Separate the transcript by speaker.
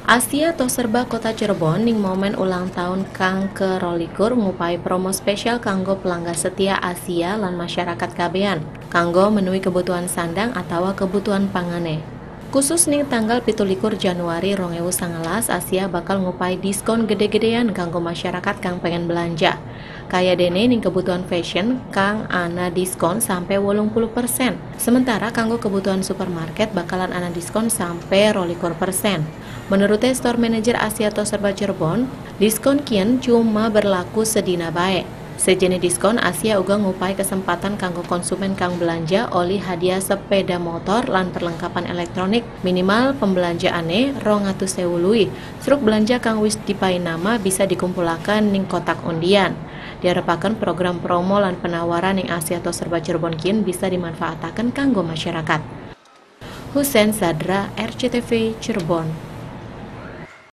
Speaker 1: Asia atau Serba Kota Cirebon ning momen ulang tahun kang ke-rolikur ngupai promo spesial kanggo pelanggan setia Asia lan masyarakat kabehan kanggo menuhi kebutuhan sandang atau kebutuhan pangane. Khusus ning tanggal 17 Januari 2019, Asia bakal ngupai diskon gede-gedean kanggo masyarakat kang pengen belanja. Kaya dene ning kebutuhan fashion kang ana diskon sampai 80%. Sementara kanggo kebutuhan supermarket bakalan ana diskon sampai 12%. Menurut Store Manager Asia atau Serba Cirebon, diskon kian cuma berlaku sedina bae. Sejenis diskon Asia uga ngupai kesempatan kanggo konsumen kang belanja oli hadiah sepeda motor lan perlengkapan elektronik minimal pembelanjaane 200.000 luwih. Struk belanja kang wis dipain nama bisa dikumpulakan ning kotak undian. Diharapkan program promo lan penawaran ning Asia atau Serba Cirebon kian bisa dimanfaatkan kanggo masyarakat. Husen Sadra, RCTV Cirebon.